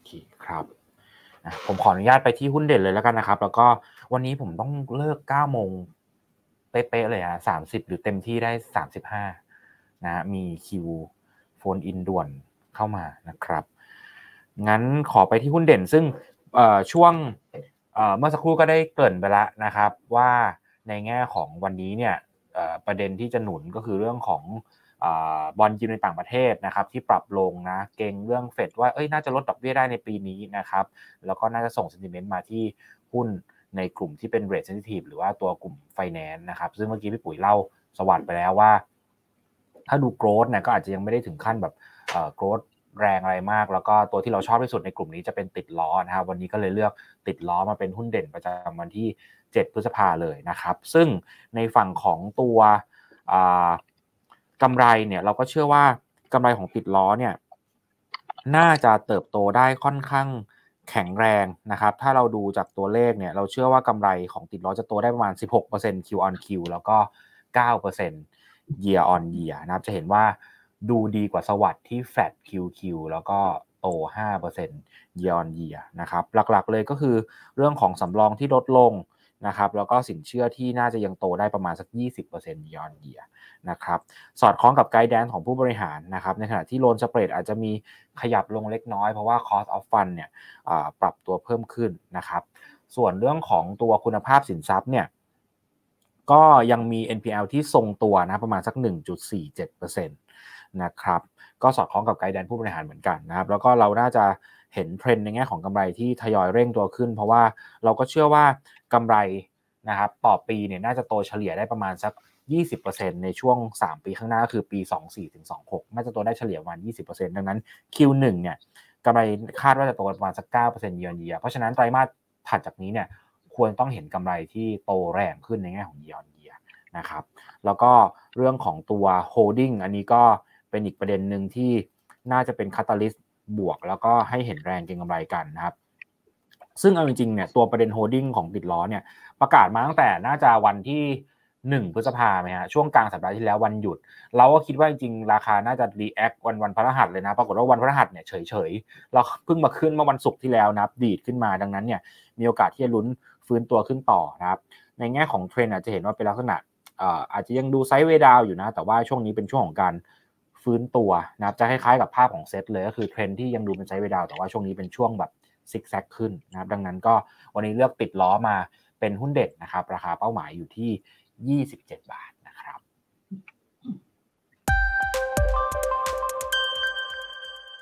เคครับผมขออนุญาตไปที่หุ้นเด่นเลยแล้วกันนะครับแล้วก็วันนี้ผมต้องเลิก9โมงเป๊ะๆเลยอะ30หรือเต็มที่ได้35นะมีคิวโฟนอินด่วนเข้ามานะครับงั้นขอไปที่หุ้นเด่นซึ่งช่วงเมื่อสักครู่ก็ได้เกริ่นไปแล้วนะครับว่าในแง่ของวันนี้เนี่ยประเด็นที่จะหนุนก็คือเรื่องของบอนด์ยิลด์ในต่างประเทศนะครับที่ปรับลงนะเกรงเรื่องเฟดว่าน่าจะลดดอกเบี้ยได้ในปีนี้นะครับแล้วก็น่าจะส่ง sentiment มาที่หุ้นในกลุ่มที่เป็น rate sensitive หรือว่าตัวกลุ่ม finance นะครับซึ่งเมื่อกี้พี่ปุ๋ยเล่าสวัสดิ์ไปแล้วว่าถ้าดู growth เนี่ยก็อาจจะยังไม่ได้ถึงขั้นแบบgrowth แรงอะไรมากแล้วก็ตัวที่เราชอบที่สุดในกลุ่มนี้จะเป็นติดล้อนะครับวันนี้ก็เลยเลือกติดล้อมาเป็นหุ้นเด่นประจำวันที่7พฤษภาเลยนะครับซึ่งในฝั่งของตัวกำไรเนี่ยเราก็เชื่อว่ากำไรของติดล้อเนี่ยน่าจะเติบโตได้ค่อนข้างแข็งแรงนะครับถ้าเราดูจากตัวเลขเนี่ยเราเชื่อว่ากำไรของติดล้อจะโตได้ประมาณ 16% Q on Q แล้วก็ 9% year on year นะครับจะเห็นว่าดูดีกว่าสวัสด์ที่ flat QQ แล้วก็โต 5% year on year นะครับหลักๆเลยก็คือเรื่องของสำรองที่ลดลงนะครับแล้วก็สินเชื่อที่น่าจะยังโตได้ประมาณสัก 20% year on year นะครับสอดคล้องกับไกด์แดนของผู้บริหารนะครับในขณะที่โลนสเปรดอาจจะมีขยับลงเล็กน้อยเพราะว่า cost of fund เนี่ยปรับตัวเพิ่มขึ้นนะครับส่วนเรื่องของตัวคุณภาพสินทรัพย์เนี่ยก็ยังมี NPL ที่ทรงตัวนะประมาณสัก 1.47% นะครับก็สอดคล้องกับไกด์แดนผู้บริหารเหมือนกันนะครับแล้วก็เราน่าจะเห็นเทรนด์ในแง่ของกำไรที่ทยอยเร่งตัวขึ้นเพราะว่าเราก็เชื่อว่ากำไรนะครับต่อปีเนี่ยน่าจะโตเฉลี่ยได้ประมาณสัก 20% ในช่วง3ปีข้างหน้าก็คือปี24ถึง26น่าจะโตได้เฉลี่ยประมาณ 20% ดังนั้น Q1 เนี่ยกำไรคาดว่าจะโตประมาณสัก 9% year on year เพราะฉะนั้นไตรมาสถัดจากนี้เนี่ยควรต้องเห็นกำไรที่โตแรงขึ้นในแง่ของ year on year นะครับแล้วก็เรื่องของตัว holding อันนี้ก็เป็นอีกประเด็นหนึ่งที่น่าจะเป็นคาตาลิสต์บวกแล้วก็ให้เห็นแรงเก็งกำไรกันนะครับซึ่งเอาจริงๆเนี่ยตัวประเด็น holding ของติดล้อเนี่ยประกาศมาตั้งแต่น่าจะวันที่1พฤษภาคมไหมฮะช่วงกลางสัปดาห์ที่แล้ววันหยุดเราก็คิดว่าจริงๆราคาน่าจะ react วันพฤหัสเลยนะปรากฏว่าวันพฤหัสเนี่ยเฉยๆเราเพิ่งมาขึ้นเมื่อวันศุกร์ที่แล้วนะครับดีดขึ้นมาดังนั้นเนี่ยมีโอกาสที่จะลุ้นฟื้นตัวขึ้นต่อนะครับในแง่ของเทรนด์อาจจะเห็นว่าเป็นลักษณะอาจจะยังดูไซด์เวย์ดาวอยู่นะแต่ว่าช่วงนี้เป็นช่วงของการฟื้นตัวนะครับจะคล้ายๆกับภาพของเซตเลยก็คือเทรนด์ที่ยังดูเป็นไซด์เวย์ดาวแต่ว่าช่วงนี้เป็นช่วงแบบซิกแซกขึ้นนะครับดังนั้นก็วันนี้เลือกติดล้อมาเป็นหุ้นเด็ดนะครับราคาเป้าหมายอยู่ที่27 บาท